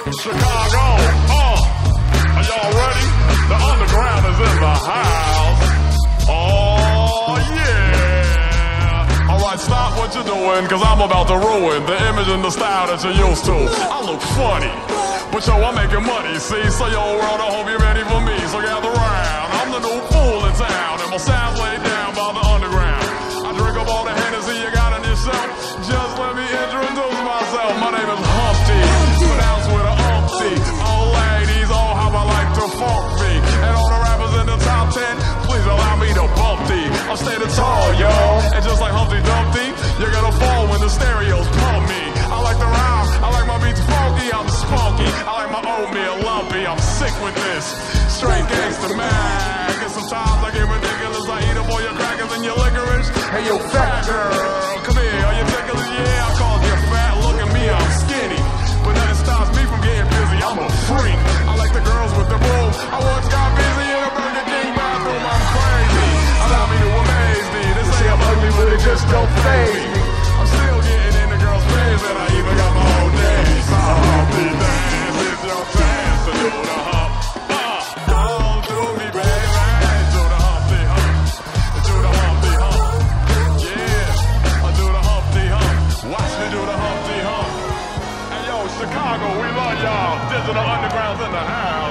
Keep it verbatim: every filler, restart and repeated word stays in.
Chicago, uh, are y'all ready? The underground is in the house. Oh yeah. Alright, stop what you're doing, cause I'm about to ruin the image and the style that you're used to. I look funny, but yo, I'm making money, see? So yo, world, I hope you're ready for me. So gather round, I'm the new fool in town, and my sound's laid down by the underground. I drink up all the Hennessy you got on yourself. Just let me introduce myself. My name is Humpty, pronounced with a umpty. All ladies, oh how I like to funk me. And all the rappers in the top ten, please allow me to bump thee. I'm standing tall, y'all, and just like Humpty Dumpty, you're gonna fall when the stereos pump me. I like the rhyme, I like my beats funky, I'm spunky. I like my oatmeal lumpy, I'm sick with this. Straight gangster mag. And sometimes I get ridiculous, I eat up all your crackers and your licorice. Hey yo, fat girl, come here, are you ticklish? Yeah, I called you fat, look at me, I'm skinny. But nothing stops me from getting busy, I'm a freak. I like the girls with the boom, I once got busy in a Burger King bathroom, I'm crazy. Allow me to amaze me, this say I'm ugly, but it just don't faze me. I'm still getting in the girls' face, and I even got my own dance. Humpty dance, it's your chance to do the hump. Uh, don't do me, baby, do the Humpty hump, do the Humpty hump. Yeah, I do the Humpty hump. Watch me do the Humpty hump. Hey yo, Chicago, we love y'all. Digital Underground's in the house.